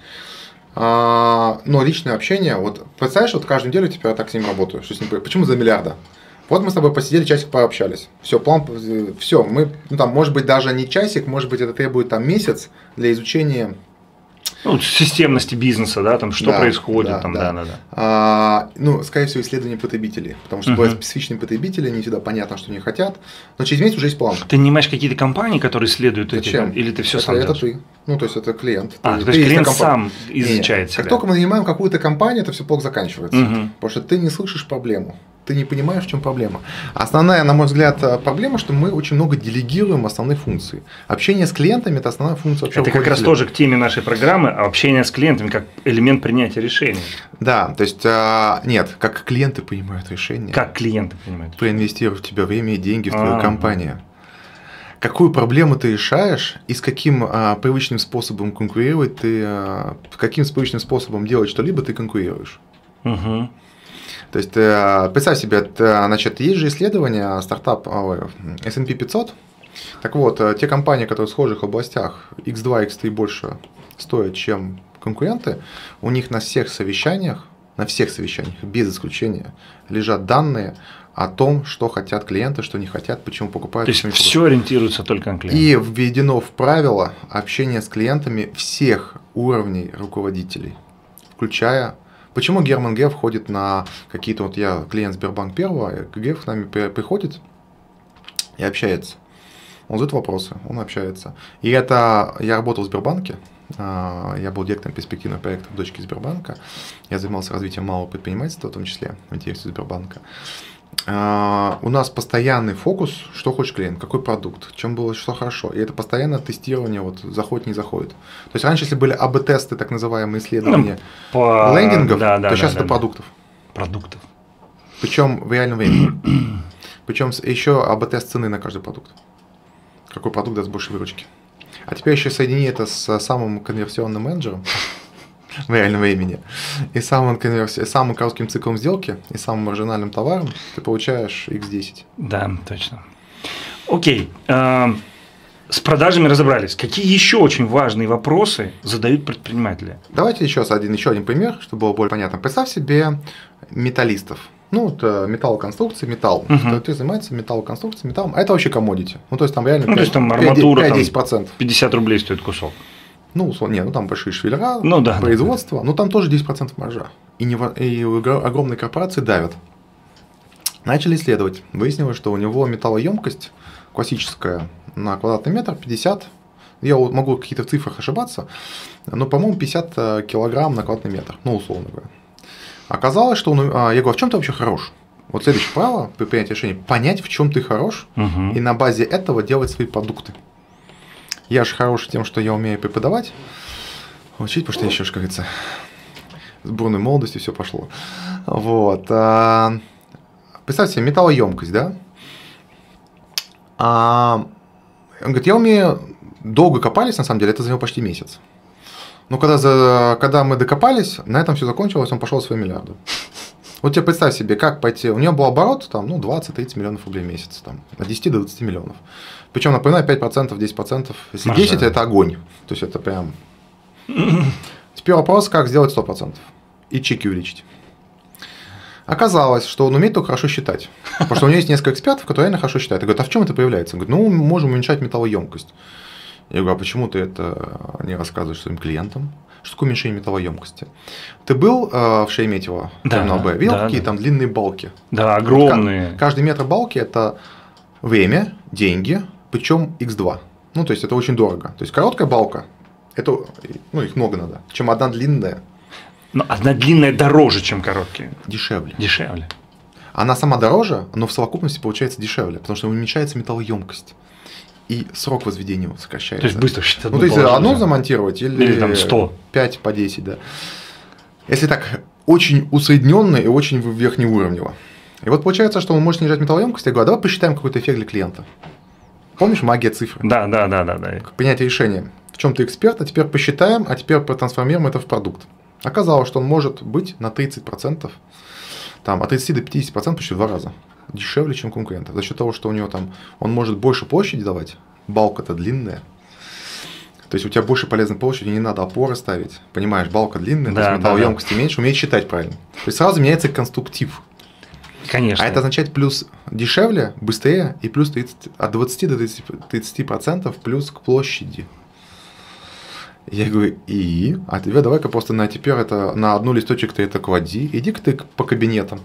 А, но личное общение, вот представляешь, вот каждую неделю теперь я так с ним работаю, что с ним, почему за миллиарда? Вот мы с тобой посидели, часик пообщались. Все, план, все, мы, ну там, может быть, даже не часик, может быть, это требует там месяц для изучения. Ну, системности бизнеса, да, там, что да, происходит, да, там, да, да, да. А, ну, скорее всего, исследование потребителей, потому что uh-huh. бывают специфичные потребители, не всегда понятно, что они хотят, но через месяц уже есть план. Ты нанимаешь какие-то компании, которые следуют этим, или ты все это, сам это делаешь? ты, ну, то есть это клиент. А, ты, то есть клиент сам изучает Нет, себя. Как только мы нанимаем какую-то компанию, это все плохо заканчивается, uh-huh. потому что ты не слышишь проблему. Ты не понимаешь, в чем проблема. Основная, на мой взгляд, проблема, что мы очень много делегируем основные функции. Общение с клиентами – это основная функция вообще. Это как раз тоже к теме нашей программы, общение с клиентами как элемент принятия решений. Да, то есть, нет, как клиенты принимают решения. Как клиенты принимают решения. Проинвестировать в тебя время и деньги в твою А-а-а. компанию. Какую проблему ты решаешь и с каким а, привычным способом конкурировать ты, а, каким привычным способом делать что-либо ты конкурируешь. Угу. То есть, представь себе, значит, есть же исследования стартап эс энд пи пятьсот. Так вот, те компании, которые в схожих областях икс два, икс три больше стоят, чем конкуренты, у них на всех совещаниях, на всех совещаниях, без исключения, лежат данные о том, что хотят клиенты, что не хотят, почему покупают. То есть все ориентируется только на клиента. И введено в правило общение с клиентами всех уровней руководителей, включая... Почему Герман Греф ходит на какие-то... Вот я клиент Сбербанк Первого, Греф к нами приходит и общается. Он задает вопросы, он общается. И это... Я работал в Сбербанке, я был директором перспективного проекта в дочке Сбербанка. Я занимался развитием малого предпринимательства, в том числе в интересах Сбербанка. У нас постоянный фокус, что хочет клиент, какой продукт, чем было, что хорошо. И это постоянное тестирование, вот заходит, не заходит. То есть раньше, если были эй би тесты, так называемые исследования ну, по... лендингов, да, да, то да, сейчас да, это да. продуктов. Продуктов. Причем в реальном времени. Причем еще эй би тест цены на каждый продукт. Какой продукт даст больше выручки. А теперь еще соедини это с самым конверсионным менеджером в реальном времени и самым, конверси... самым коротким циклом сделки и самым маржинальным товаром, ты получаешь икс десять. Да, точно. Окей. С продажами разобрались. Какие еще очень важные вопросы задают предприниматели? Давайте еще один, еще один пример, чтобы было более понятно. Представь себе металлистов. Ну, вот, металлоконструкции, металл. Uh-huh. Ты занимаешься металлоконструкцией, металлом, а это вообще коммодити. Ну, то есть там реально ну, пять, то есть, там арматура пять-десять процентов. пятьдесят рублей стоит кусок. Ну, не, ну там большие швеллера, ну, да, производство, да. ну там тоже десять процентов маржа. И, не, и огромные корпорации давят. Начали исследовать. Выяснилось, что у него металлоемкость классическая на квадратный метр пятьдесят, я могу в каких-то цифрах ошибаться, но, по-моему, пятьдесят килограмм на квадратный метр, ну, условно говоря. Оказалось, что он, я говорю, а в чем ты вообще хорош? Вот следующее правило при принятии решения – понять, в чем ты хорош, угу. и на базе этого делать свои продукты. Я же хорош тем, что я умею преподавать, учить, потому что я еще, как говорится, с бурной молодостью все пошло. Вот. Представьте себе, металлоемкость, да? Он говорит, я умею, долго копались, на самом деле, это заняло почти месяц. Но когда, за, когда мы докопались, на этом все закончилось, он пошел в свои миллиарды. Вот тебе представь себе, как пойти. У него был оборот там, ну, двадцать-тридцать миллионов рублей в месяц, там, от десяти до двадцати миллионов. Причем, напоминаю, пять процентов, десять процентов. Если десять процентов это огонь. То есть это прям. Теперь вопрос, как сделать сто процентов и чеки увеличить. Оказалось, что он умеет только хорошо считать. Потому что у него есть несколько экспертов, которые реально хорошо считают. И говорят, а в чем это проявляется? Он говорит, ну, мы можем уменьшать металлоемкость. Я говорю, а почему ты это не рассказываешь своим клиентам? Что такое уменьшение металлоемкости? Ты был э, в Шереметьево, да, терминал Б, видел, да, какие да. там длинные балки? Да, огромные. Вот, каждый метр балки – это время, деньги, причем икс два. Ну, то есть, это очень дорого. То есть, короткая балка, это, ну, их много надо, чем одна длинная. Но одна длинная дороже, чем короткие. Дешевле. Дешевле. Она сама дороже, но в совокупности получается дешевле, потому что уменьшается металлоемкость. И срок возведения сокращается. То есть быстро считать. Ну, то есть одно замонтировать или, или там сто. пять по десять, да. Если так, очень усредненно и очень верхнеуровнево. И вот получается, что он может снижать металлоемкость. Я говорю, а давай посчитаем какой-то эффект для клиента. Помнишь, магия цифры? Да, да, да, да, да. Принятие решения. В чем ты эксперт, а теперь посчитаем, а теперь протрансформируем это в продукт. Оказалось, что он может быть на тридцать процентов, там, от тридцати до пятидесяти процентов почти в два раза дешевле, чем конкурентов. За счет того, что у него там, он может больше площади давать, балка-то длинная. То есть у тебя больше полезной площади, не надо опоры ставить. Понимаешь, балка длинная, да, то есть металлоемкости да, да. меньше, умеет считать правильно. То есть сразу меняется конструктив. Конечно. А это означает плюс дешевле, быстрее и плюс тридцать, от двадцати до тридцати процентов плюс к площади. Я говорю, и? А тебе давай-ка просто на теперь это на одну листочек ты это клади, иди-ка ты по кабинетам.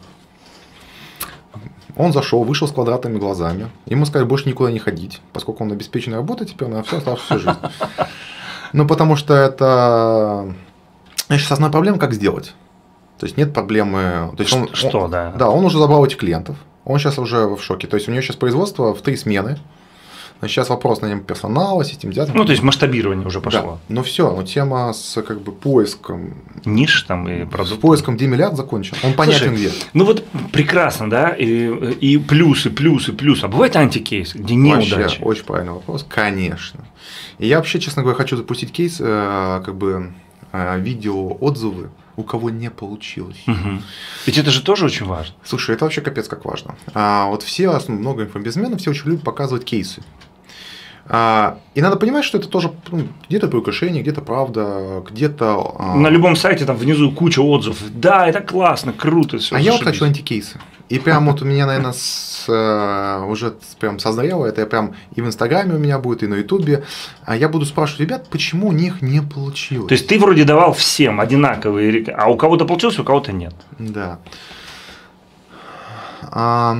Он зашел, вышел с квадратными глазами. Ему сказали больше никуда не ходить, поскольку он обеспеченный работой теперь на всю оставшуюся жизнь. Ну, потому что это... Сейчас основная проблема, как сделать. То есть, нет проблемы... То есть он, что, он, да? Да, он уже забрал этих клиентов. Он сейчас уже в шоке. То есть, у него сейчас производство в три смены. Сейчас вопрос на нем персонала, систематизации. Ну, то есть, масштабирование уже пошло. Да. Ну, все, но тема с как бы поиском. Ниш там и продуктов. С поиском, где миллиард закончен. Он понятен где. Ну, вот прекрасно, да, и, и плюсы, плюсы, плюсы. А бывает антикейс, где неудача? Вообще, очень правильный вопрос. Конечно. И я вообще, честно говоря, хочу запустить кейс, как бы видео, отзывы, у кого не получилось. Угу. Ведь это же тоже очень важно. Слушай, это вообще капец как важно. А вот все, много инфобизнесменов, все очень любят показывать кейсы. А, и надо понимать, что это тоже ну, где-то приукрашение, где-то правда, где-то… На любом сайте там внизу куча отзывов. Да, это классно, круто. Все а я вот хочу антикейсы. И прям вот у меня, наверное, с, уже прям созрело, это прям и в Инстаграме у меня будет, и на Ютубе. Я буду спрашивать ребят, почему у них не получилось. То есть ты вроде давал всем одинаковые, а у кого-то получилось, у кого-то нет. Да. А...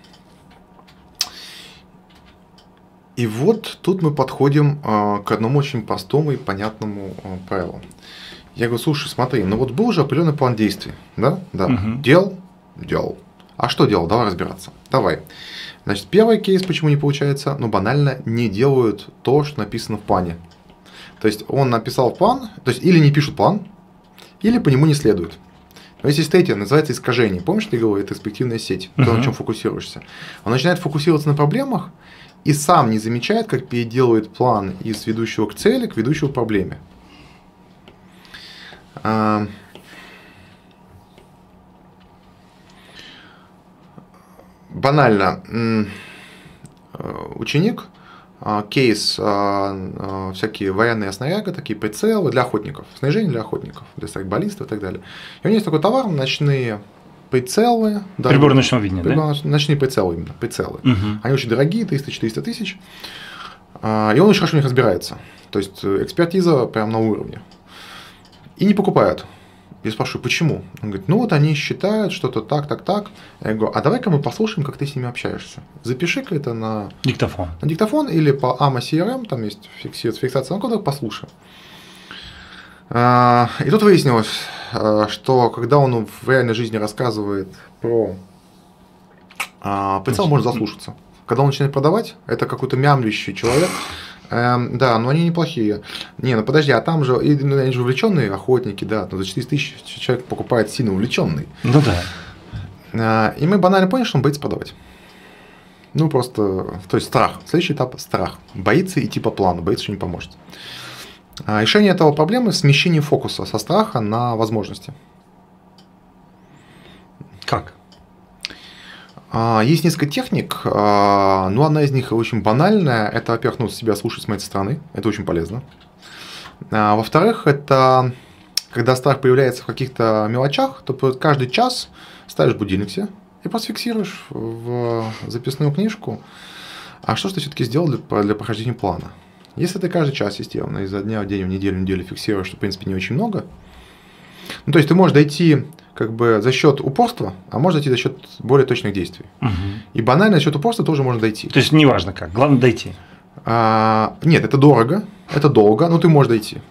И вот тут мы подходим а, к одному очень простому и понятному а, правилу. Я говорю, слушай, смотри, ну вот был уже определенный план действий, да? Да. Угу. Делал? Делал. А что делал? Давай разбираться. Давай. Значит, первый кейс, почему не получается, ну банально не делают то, что написано в плане. То есть он написал план, то есть или не пишут план, или по нему не следуют. Но если третье, называется искажение. Помнишь, ты говорил, это перспективная сеть, то, uh-huh. на чем фокусируешься. Он начинает фокусироваться на проблемах и сам не замечает, как переделывает план из ведущего к цели, к ведущему к проблеме. А... Банально. Ученик, кейс, всякие военные снаряды, такие прицелы для охотников, снаряжение для охотников, для страйкболистов и так далее. И у него есть такой товар, ночные прицелы. Прибор ночного видения, прибор, да? Ночные прицелы именно, прицелы. Угу. Они очень дорогие, триста-четыреста тысяч. И он очень хорошо в них разбирается. То есть экспертиза прям на уровне. И не покупают. Я спрашиваю, почему? Он говорит, ну вот они считают что-то так, так, так. Я говорю, а давай-ка мы послушаем, как ты с ними общаешься. Запиши-ка это на диктофон. На диктофон или по эй эм эй си эр эм, там есть фиксация на кодах, послушаем. И тут выяснилось, что когда он в реальной жизни рассказывает про прицел, можно заслушаться. Когда он начинает продавать, это какой-то мямлящий человек. Эм, да, но они неплохие. Не, ну подожди, а там же, и, ну, они же увлеченные охотники, да, но за четыреста тысяч человек покупает сильно увлеченный. Ну да. Э, и мы банально поняли, что он боится продавать. Ну просто, то есть страх. Следующий этап – страх. Боится идти по плану, боится, что не поможет. А решение этого проблемы – смещение фокуса со страха на возможности. Как? Есть несколько техник, но одна из них очень банальная. Это, во-первых, ну, себя слушать с моей стороны, это очень полезно. Во-вторых, это когда страх появляется в каких-то мелочах, то каждый час ставишь будильник себе и просто фиксируешь в записную книжку, а что же ты все-таки сделал для, для прохождения плана. Если ты каждый час системно, изо дня в день, в неделю, в неделю фиксируешь, что в принципе не очень много, ну, то есть ты можешь дойти как бы за счет упорства, а можно дойти за счет более точных действий. Угу. И банально за счет упорства тоже можно дойти. То есть неважно как, главное дойти. А, нет, это дорого, это долго, но ты можешь дойти.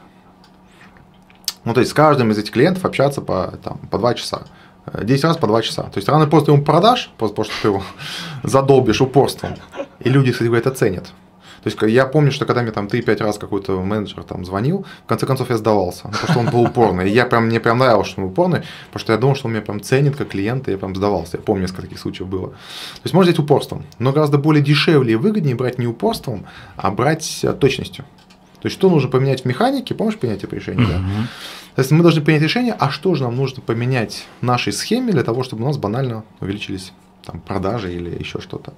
Ну, то есть с каждым из этих клиентов общаться по, там, по два часа. десять раз по два часа. То есть рано или поздно ты ему продашь, просто потому что ты его задолбишь упорством. И люди, кстати, это ценят. То есть я помню, что когда мне там три-пять раз какой-то менеджер там звонил, в конце концов я сдавался, потому что он был упорный. И я прям, мне прям нравилось, что он упорный, потому что я думал, что он меня прям ценит как клиента, и я прям сдавался. Я помню, несколько таких случаев было. То есть можно взять упорством, но гораздо более дешевле и выгоднее брать не упорством, а брать точностью. То есть что нужно поменять в механике, помнишь принятие решения? Mm-hmm. Да? То есть мы должны принять решение, а что же нам нужно поменять в нашей схеме для того, чтобы у нас банально увеличились там, продажи или еще что-то.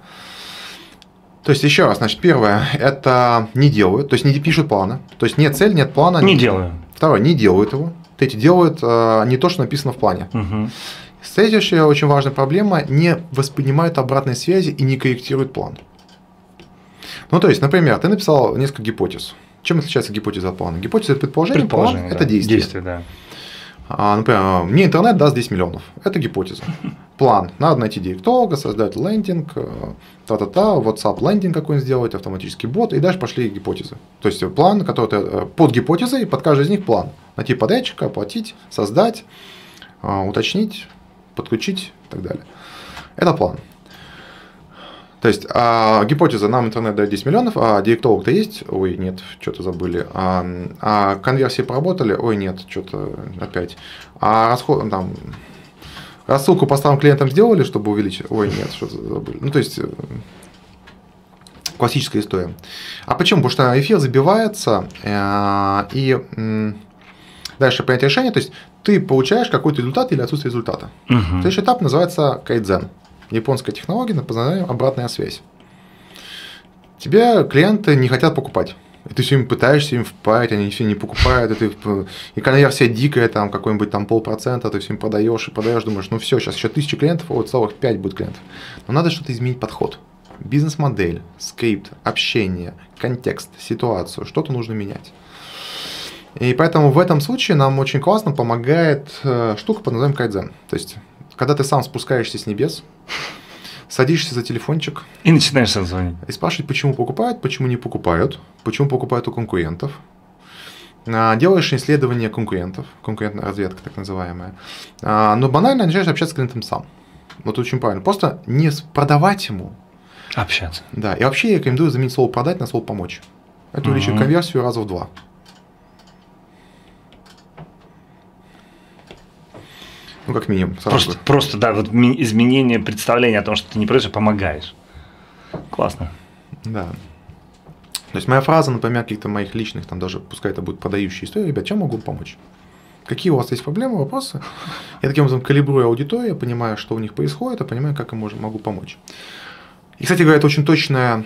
То есть, еще раз, значит, первое, это не делают, то есть не пишут плана, то есть нет цели, нет плана. Не, не делаю. Второе, не делают его. Третье, делают э, не то, что написано в плане. Угу. Следующая очень важная проблема, не воспринимают обратной связи и не корректируют план. Ну, то есть, например, ты написал несколько гипотез. Чем отличается гипотеза от плана? Гипотеза – это предположение, предположение план – да. это действие. Действие, да. А, например, мне интернет даст десять миллионов. Это гипотеза. План. Надо найти директолога, создать лендинг, та-та-та, WhatsApp лендинг какой-нибудь сделать, автоматический бот, и дальше пошли гипотезы. То есть план, который ты, под гипотезой, под каждой из них план. Найти подрядчика, оплатить, создать, уточнить, подключить и так далее. Это план. То есть а, гипотеза, нам интернет дает десять миллионов, а директолог-то есть? Ой, нет, что-то забыли. А, а конверсии поработали? Ой, нет, что-то опять. А расход, там, рассылку по старым клиентам сделали, чтобы увеличить? Ой, нет, что-то забыли. Ну, то есть классическая история. А почему? Потому что эфир забивается, э, и э, дальше принять решение, то есть ты получаешь какой-то результат или отсутствие результата. Uh-huh. Следующий этап называется кайдзен. Японская технология на познание обратная связь. Тебе клиенты не хотят покупать. И ты все им пытаешься им впарить, они все не покупают, и, ты, и конверсия дикая, там какой-нибудь там полпроцента, ты всем продаешь и продаешь, думаешь, ну все, сейчас еще тысяча клиентов, а вот целых пять будет клиентов. Но надо что-то изменить подход. Бизнес-модель, скрипт, общение, контекст, ситуацию, что-то нужно менять. И поэтому в этом случае нам очень классно помогает э, штука под названием кайдзен. То есть, когда ты сам спускаешься с небес, садишься за телефончик и начинаешь сам звонить. И спрашивать, почему покупают, почему не покупают, почему покупают у конкурентов. Делаешь исследование конкурентов, конкурентная разведка так называемая. Но банально начинаешь общаться с клиентом сам. Вот очень правильно. Просто не продавать ему. Общаться. Да. И вообще я рекомендую заменить слово продать на слово помочь. Это увеличит угу. конверсию раза в два. Ну, как минимум. Просто, просто, да, вот изменение представления о том, что ты не продаешь, а помогаешь. Классно. Да. То есть моя фраза, например, каких-то моих личных, там даже, пускай это будет продающая история, ребят, чем могу помочь? Какие у вас есть проблемы, вопросы? Я таким образом калибрую аудиторию, понимаю, что у них происходит, а понимаю, как им могу помочь. И, кстати говоря, это очень точная,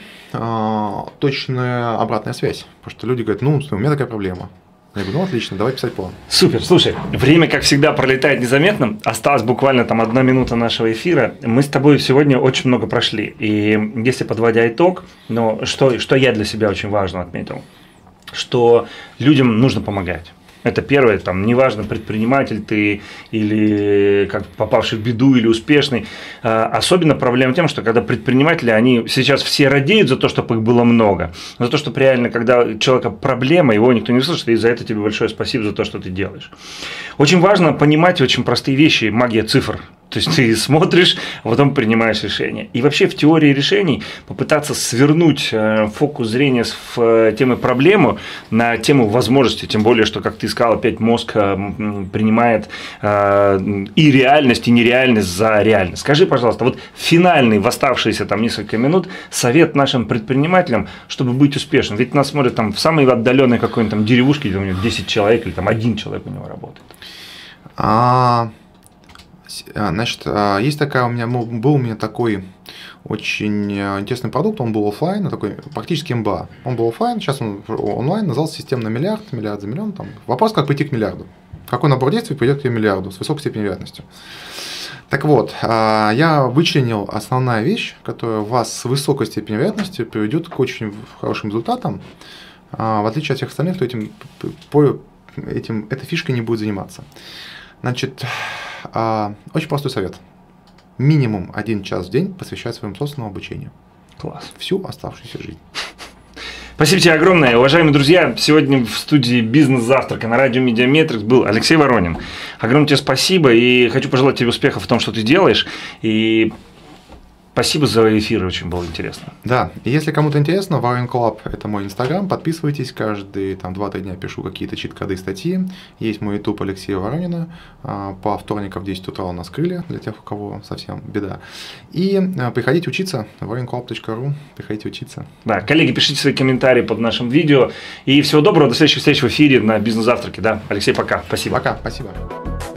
точная обратная связь. Потому что люди говорят, ну, у меня такая проблема. Я говорю, ну отлично, давай писать план. Супер, слушай, время, как всегда, пролетает незаметно. Осталось буквально там одна минута нашего эфира. Мы с тобой сегодня очень много прошли. И если подводя итог, но что, что я для себя очень важно отметил, что людям нужно помогать. Это первое, там, неважно, предприниматель ты или как попавший в беду, или успешный. Особенно проблема в том, что когда предприниматели, они сейчас все радеют за то, чтобы их было много, за то, что реально, когда у человека проблема, его никто не слышит, и за это тебе большое спасибо за то, что ты делаешь. Очень важно понимать очень простые вещи, магия цифр. То есть ты смотришь, а потом принимаешь решение. И вообще в теории решений попытаться свернуть фокус зрения с темы проблемы на тему возможности, тем более, что, как ты сказал, опять мозг принимает и реальность, и нереальность за реальность. Скажи, пожалуйста, вот финальный в оставшиеся там несколько минут совет нашим предпринимателям, чтобы быть успешным. Ведь нас смотрят там в самой отдаленной какой-нибудь там деревушке, где у него десять человек или там один человек у него работает. А... Значит, есть такая у меня, был у меня такой очень интересный продукт, он был офлайн, такой практически эм бэ а. Он был офлайн, сейчас он онлайн, назывался система на миллиард, миллиард за миллион. Там. Вопрос, как прийти к миллиарду. Какой набор действий придет к миллиарду с высокой степенью вероятностью. Так вот, я вычленил основная вещь, которая вас с высокой степенью вероятности приведет к очень хорошим результатам. В отличие от всех остальных, кто этим, по этим, этой фишкой не будет заниматься. Значит, очень простой совет. Минимум один час в день посвящать своему собственному обучению. Класс. Всю оставшуюся жизнь. Спасибо тебе огромное. Уважаемые друзья, сегодня в студии «Бизнес-завтрака» на радио Media Metrics был Алексей Воронин. Огромное тебе спасибо и хочу пожелать тебе успехов в том, что ты делаешь. И спасибо за эфир, очень было интересно. Да, и если кому-то интересно, Воронин Club – это мой инстаграм, подписывайтесь, каждые там два-три дня пишу какие-то чит-коды, статьи. Есть мой ютуб Алексея Воронина, по вторникам в десять утра у нас крылья, для тех, у кого совсем беда. И приходите учиться, воронин клаб точка ру, приходите учиться. Да, коллеги, пишите свои комментарии под нашим видео, и всего доброго, до следующих встреч в эфире на «Бизнес-завтраке». Да, Алексей, пока, спасибо. Пока, спасибо.